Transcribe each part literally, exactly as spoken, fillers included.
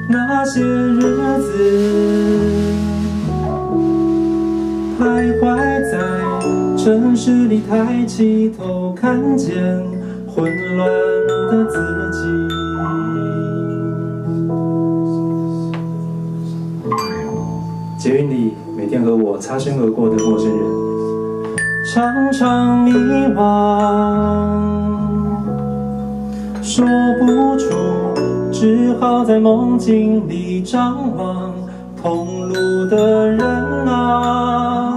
那些日子，徘徊在城市里，抬起头看见混乱的自己。捷运里每天和我擦身而过的陌生人，常常迷惘，说不出，只好在梦境里张望。同路的人啊，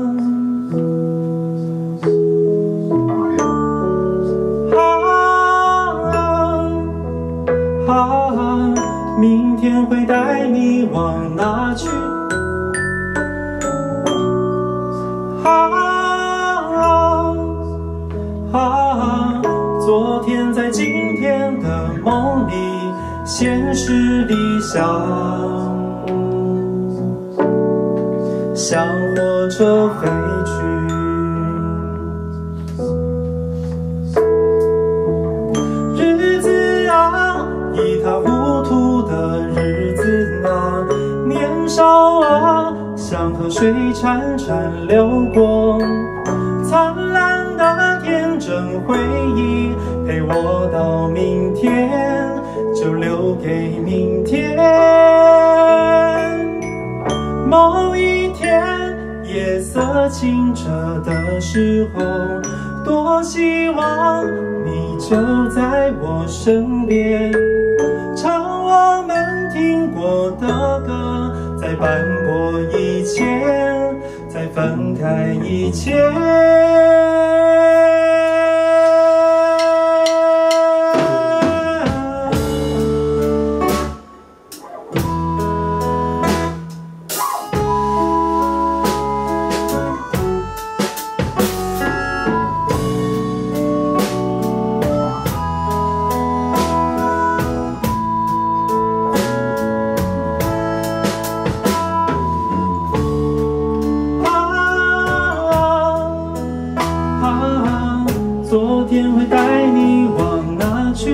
啊啊，明天会带你往哪去？啊啊，昨天在今天的梦里，现实里想。向火车飞去，日子啊，一塌糊涂的日子啊，年少啊，像河水潺潺流过，灿烂的天真回忆，陪我到明天，就留给明天。某一天，夜色清澈的时候，多希望你就在我身边，唱我们听过的歌，在斑驳以前，在分开以前。昨天会带你往哪去？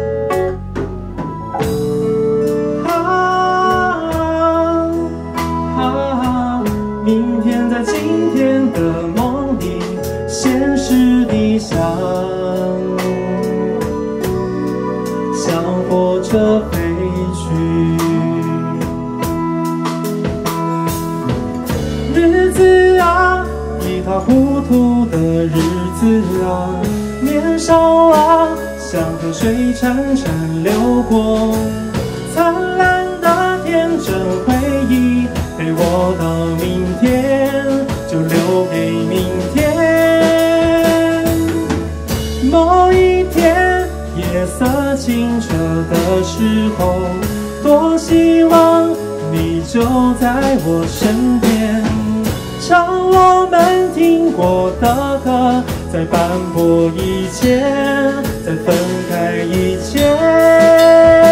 啊啊，明天在今天的梦里，现实里想，向火车飞去。日子啊，一塌糊涂的日子啊，年少啊，像河水潺潺流过，灿烂的天真回忆，陪我到明天，就留给明天。某一天，夜色清澈的时候，多希望你就在我身边，唱我们听过的歌，在斑驳以前，在分开以前。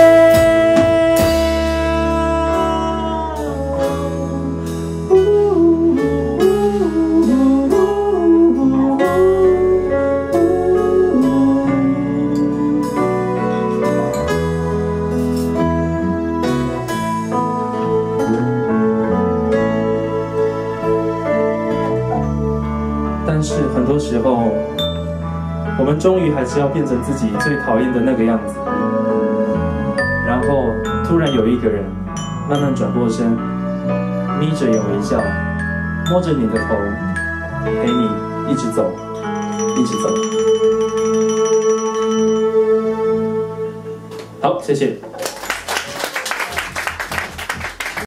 但是很多时候，我们终于还是要变成自己最讨厌的那个样子，然后突然有一个人慢慢转过身，眯着眼微笑，摸着你的头，陪你一直走，一直走。好，谢谢。